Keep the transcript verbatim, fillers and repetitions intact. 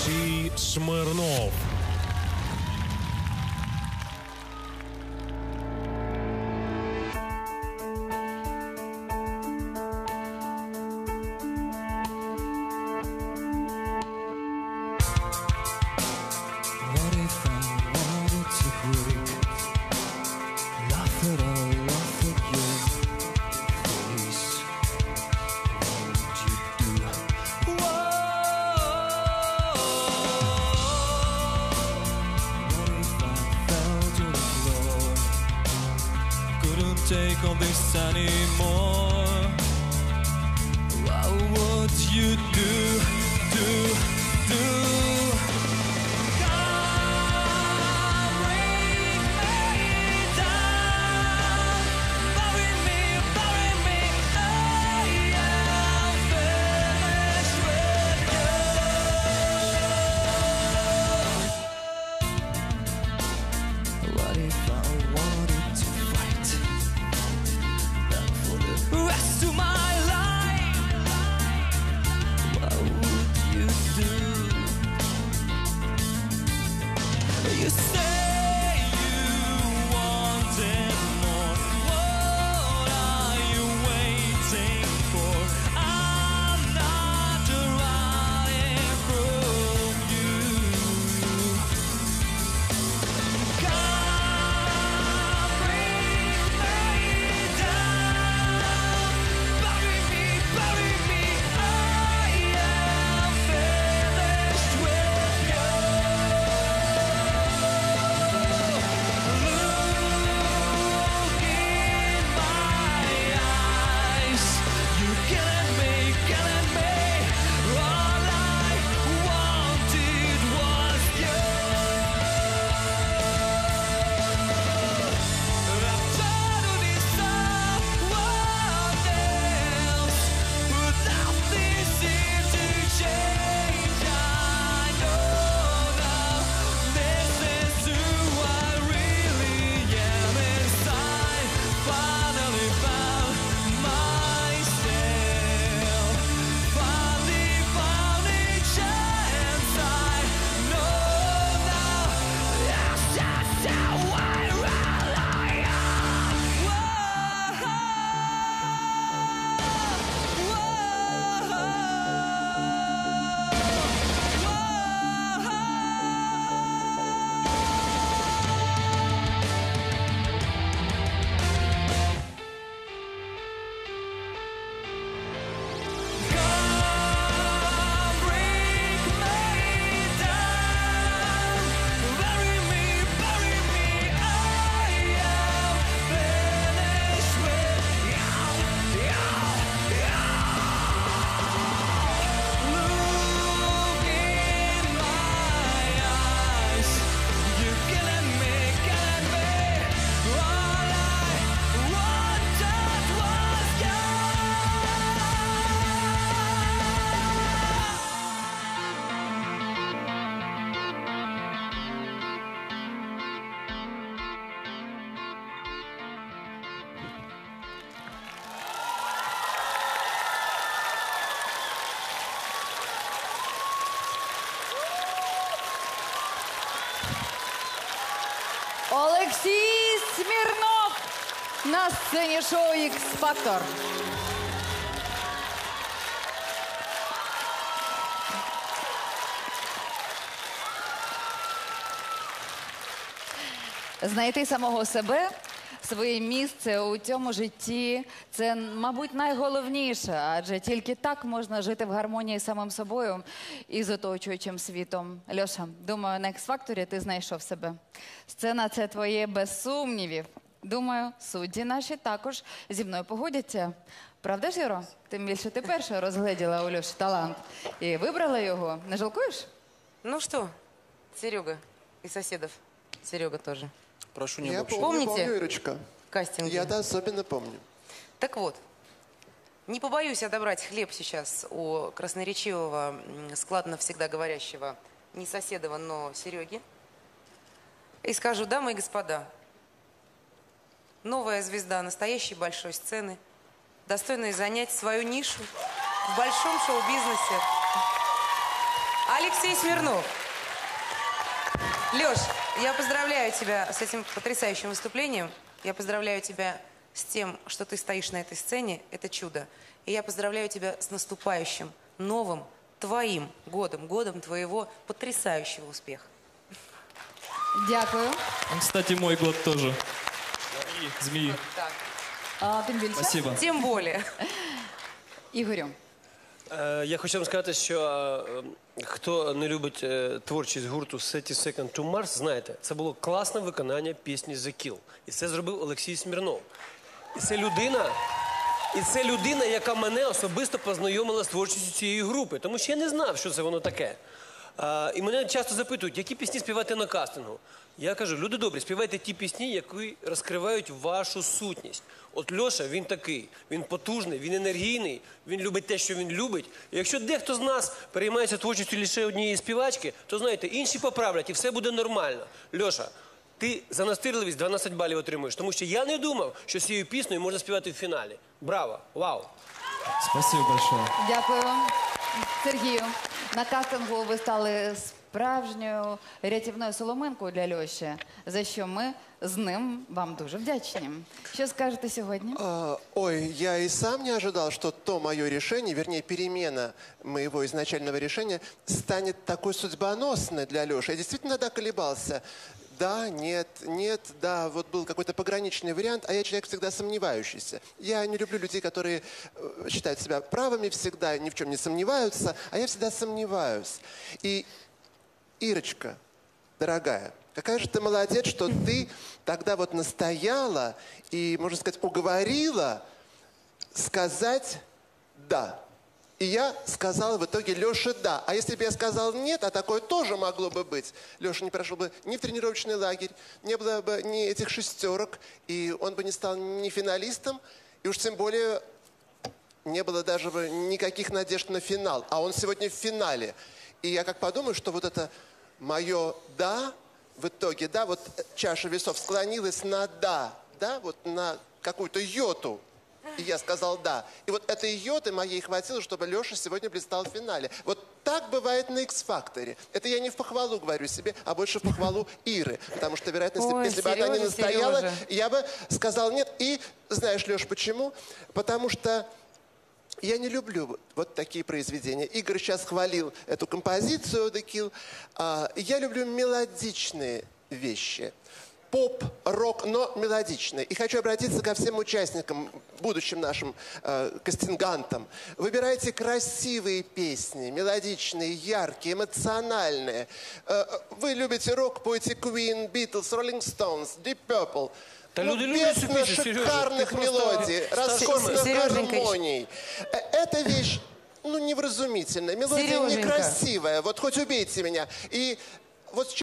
Олексій Смирнов. Take all this anymore. What would you do, do, do? Come bring me down, bury me, bury me. I am finished with you. What if I wanted to fight? Rest of my life, what would you do? You say you wanted more. What are you waiting for? I'm not running from you. Come bring me down, bury me, bury me. I am finished with you. Look in my eyes, you killing me, killing me. All I wanted was you. I've tried to decide what else, but nothing seems to change. I know now this is who I really am inside. Finally found myself. Finally found a chance. I know now that's just how I really am. Come bring me down, bury me, bury me. I am finished with you, you, you. Look in my eyes, you're killing me, killing me. All I wanted was you. Олексій Смірнов на сцені шоу «Ікс-Фактор». Знайти самого себе, своє місце у цьому житті – це, мабуть, найголовніше, адже тільки так можна жити в гармонії з самим собою і з оточуючим світом. Льоша, думаю, на «Ікс-Факторі» ти знайшов себе. Сцена – це твоє без сумнівів. Думаю, судді наші також зі мною погодяться. Правда ж, Юро? Тим більше ти перша розгледіла у Льоші талант і вибрала його. Не жалкуєш? Ну что, Серега и соседов. Серега тоже. Прошу не Я обобщать. помню, Помните? помню, Ирочка. Кастинги. Я-то особенно помню. Так вот, не побоюсь отобрать хлеб сейчас у красноречивого, м, складно всегда говорящего, не Соседова, но Сереги. И скажу, дамы и господа, новая звезда настоящей большой сцены, достойная занять свою нишу в большом шоу-бизнесе. Алексей Смирнов. Леш, я поздравляю тебя с этим потрясающим выступлением. Я поздравляю тебя с тем, что ты стоишь на этой сцене. Это чудо. И я поздравляю тебя с наступающим, новым, твоим годом, годом твоего потрясающего успеха. Дякую. Кстати, мой год тоже. И змеи. Так. А, тим більше. Спасибо. Тем более. Ігорю, Е, Я хочу вам сказати, що е, хто не любить е, творчість гурту thirty Seconds to Mars, знаєте, це було класне виконання пісні The Kill. І це зробив Олексій Смірнов. І це людина, і це людина, яка мене особисто познайомила з творчістю цієї групи. Тому що я не знав, що це воно таке. А, і мене часто запитують, які пісні співати на кастингу. Я кажу, люди добрі, співайте ті пісні, які розкривають вашу сутність. От Льоша, він такий, він потужний, він енергійний, він любить те, що він любить. І якщо дехто з нас переймається творчістю лише однієї співачки, то, знаєте, інші поправлять і все буде нормально. Льоша, ти за настирливість дванадцять балів отримуєш, тому що я не думав, що з цією піснею можна співати в фіналі. Браво! Вау! Спасибо большое. дякую вам. Сергію, на кастингу ви стали справжньою рятівною соломинкою для Льоші, за що ми з ним вам дуже вдячні. Що скажете сьогодні? А, ой, я и сам не ожидал, что то мое решение, вернее, перемена моего изначального решения станет такой судьбоносной для Леши. Я действительно тогда колебался. Да, нет, нет, да, вот был какой-то пограничный вариант, а я человек всегда сомневающийся. Я не люблю людей, которые э, считают себя правыми всегда, ни в чем не сомневаются, а я всегда сомневаюсь. И, Ирочка, дорогая, какая же ты молодец, что ты тогда вот настояла и, можно сказать, уговорила сказать «да». И я сказал в итоге Леше «да». А если бы я сказал «нет», а такое тоже могло бы быть, Леша не прошел бы ни в тренировочный лагерь, не было бы ни этих шестерок, и он бы не стал ни финалистом, и уж тем более не было даже бы никаких надежд на финал. А он сегодня в финале. И я как подумаю, что вот это мое «да», в итоге, да, вот чаша весов склонилась на «да», да, вот на какую-то йоту. И я сказал «да». И вот этой йоты моей хватило, чтобы Леша сегодня блистал в финале. Вот так бывает на X-факторе. Это я не в похвалу говорю себе, а больше в похвалу Иры. Потому что, вероятно, если, Ой, если бы она не Сережа, настояла, Сережа. я бы сказал «нет». И знаешь, Леш, почему? Потому что я не люблю вот такие произведения. Игорь сейчас хвалил эту композицию «The Kill». А, я люблю мелодичные вещи. Поп, рок, но мелодичные. И хочу обратиться ко всем участникам, будущим нашим э, кастингантам. Выбирайте красивые песни, мелодичные, яркие, эмоциональные. Э, вы любите рок, пойте Queen, Beatles, Rolling Stones, Deep Purple. Да Ну, люди любят бездна всю песню, Сережа, шикарных ты просто мелодий, роскошных Сереженька, гармоний. Э, Эта вещь, ну, невразумительная. Мелодия Сереженька. некрасивая. Вот хоть убейте меня. И вот